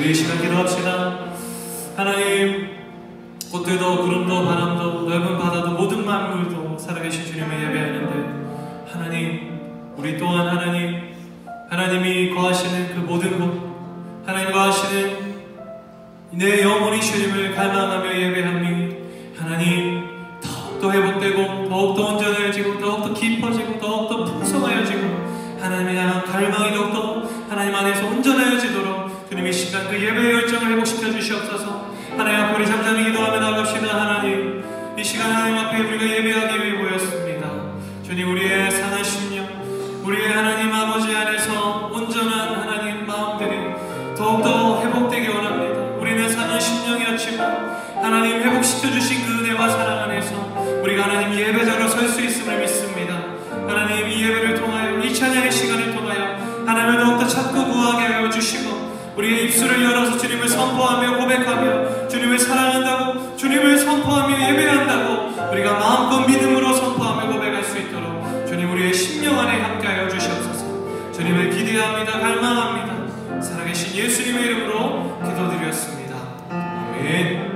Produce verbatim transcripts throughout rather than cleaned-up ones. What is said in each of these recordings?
우리 이 시간 기도합시다. 하나님, 꽃들도 구름도 바람도 넓은 바다도 모든 만물도 살아계신 주님을 예배하는데, 하나님, 우리 또한 하나님, 하나님이 거하시는 그 모든 곳, 하나님 거하시는 내 영혼이 주님을 갈망하며 예배하니 하나님 더욱더 회복되고 더욱더 온전해지고 더욱더 깊어지고 더욱더 풍성하여지고 하나님을 향한 갈망이 더욱더 하나님 안에서 온전해지도록 주님 이 시간 그 예배의 열정을 회복시켜 주시옵소서. 하나님 앞에 우리 잠잠히 기도하며 나갑시다. 하나님, 이 시간 하나님 앞에 우리가 예배하기 위해 모였습니다. 주님, 우리의 상한 심령, 우리의 하나님 아버지 안에서 온전한 하나님 마음들이 더욱더 회복되기 원합니다. 우리는 상한 심령이었지만 하나님 회복시켜주신 그 은혜와 사랑 안에서 우리가 하나님 예배자로 설 수 있음을 믿습니다. 하나님, 이 예배를 통하여 이 찬양의 시간을 통하여 하나님을 더욱더 찾고 구하게 하여 주시고 우리의 입술을 열어서 주님을 선포하며 고백하며 주님을 사랑한다고, 주님을 선포하며 예배한다고 우리가 마음껏 믿음으로 선포하며 고백할 수 있도록 주님 우리의 심령 안에 함께하여 주시옵소서. 주님을 기대합니다. 갈망합니다. 살아계신 예수님의 이름으로 기도드렸습니다. 아멘.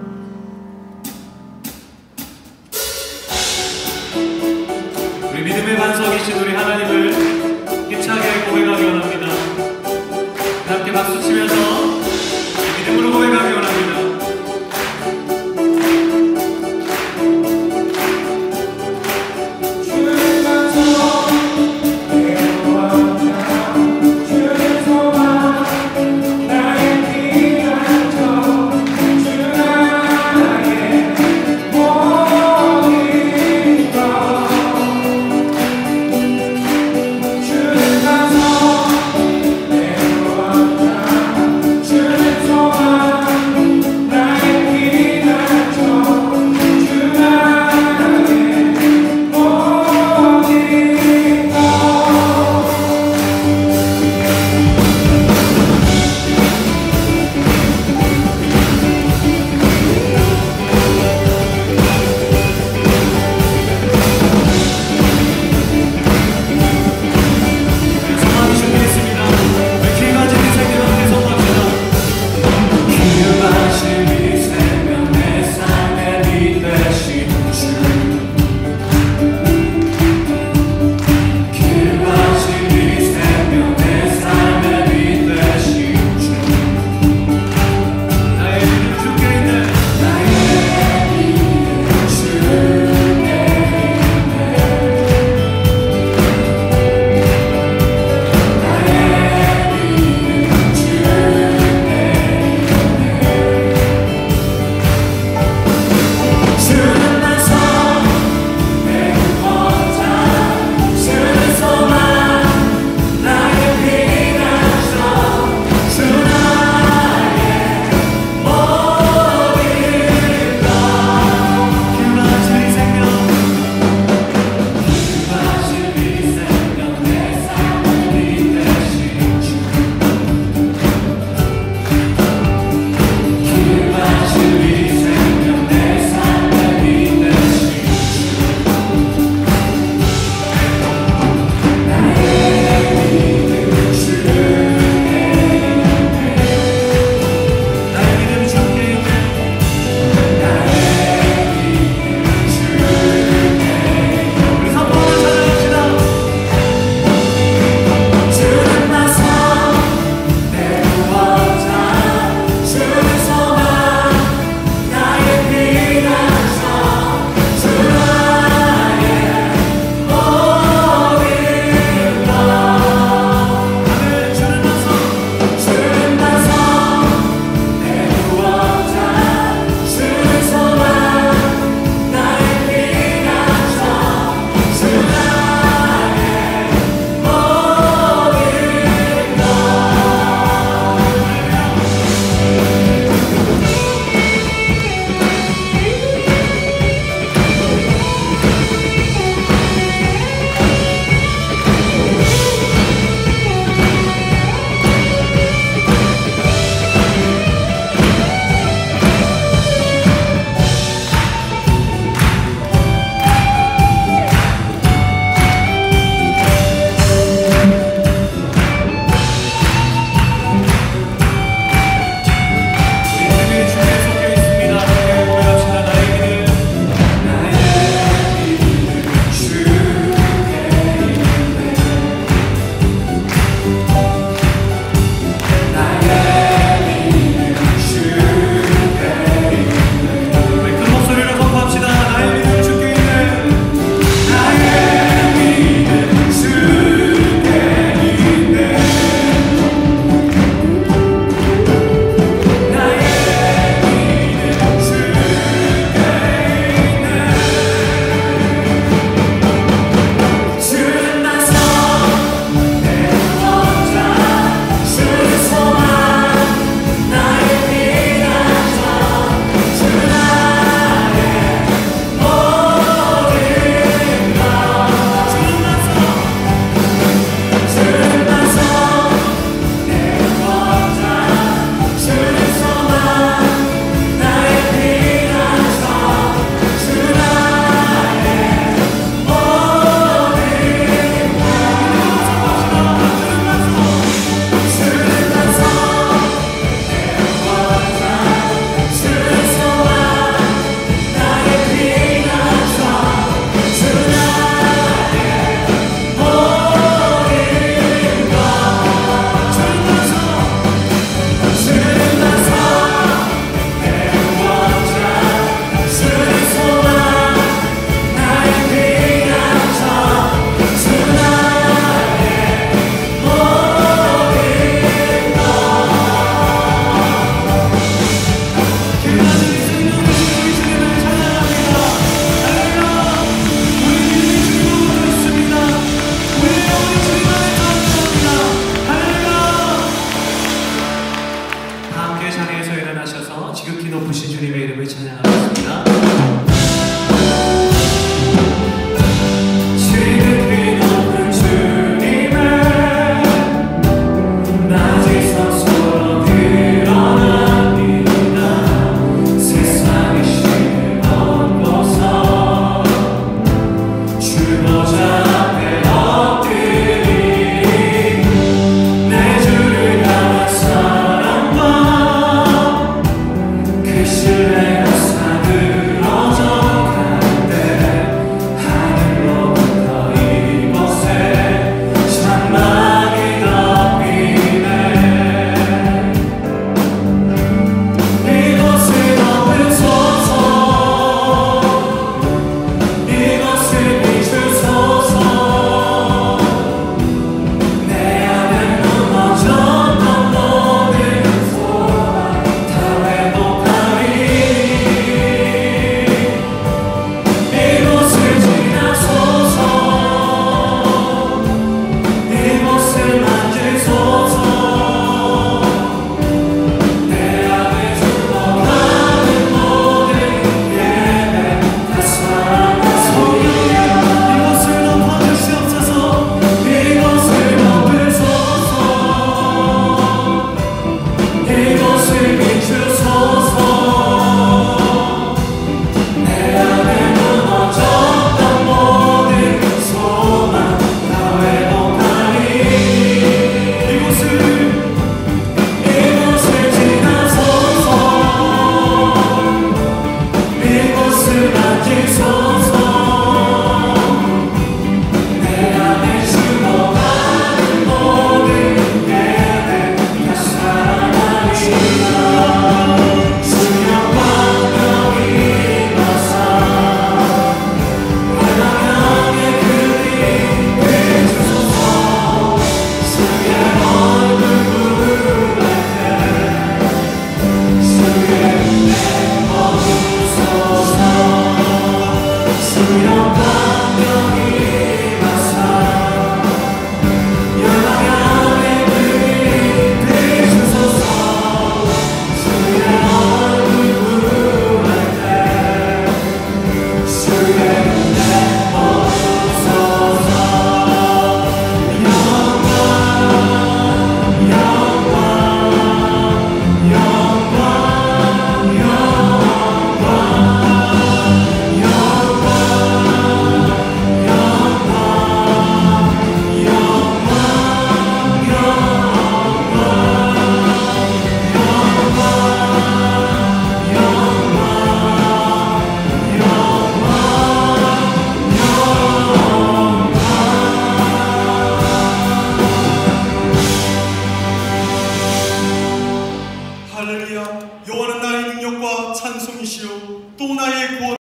우리 믿음의 반석이신 우리 하나님을 힘차게 고백하기 원합니다. 함께 박수 치면서 믿음으로 고백하기 원합니다. Oh 부르신 주님의 이름을 찬양하겠습니다. 지극히 높은 주님의 낮은 성소로 드러납니다. 세상의 신을 벗고서 주 보좌 앞에 엎드리리. 내 주를 향한 사랑과 그 신뢰가 사그러져 간대. 하늘로부터 이곳에 장막이 덮이네. 이곳을 덮으소서. 이곳을 비추소서. 내 안에 무너졌던 모든 소망 다 회복하리. 이곳을 지나소서. 이곳을 만지소서. 내 안에 죽어가는 모든 예배 다 사랑하소서. 이곳을 덮어주시옵소서. 이곳을 덮으소서. 이곳을 비추소서. 내 안에 무너졌던 모든 소망 다 회복하리. 이곳을 이곳을 지나소서. 이곳을 만지소서. 내 안에 죽어가는 모든 예배 다 사랑하리라. 주여 광명이 임하사 하나님의 그리 비추소서. 주의 얼굴 부을 때 주의 은혜 머무소서. 주여 광명이 임하사 하나님의 그리 비추소서. 주의 얼굴 부을 때 주의 은혜 머무소서. 영광 영광 영광 영광 영광 할렐루야. 여호와는 나의 능력과 찬송이시요 또 나의 구원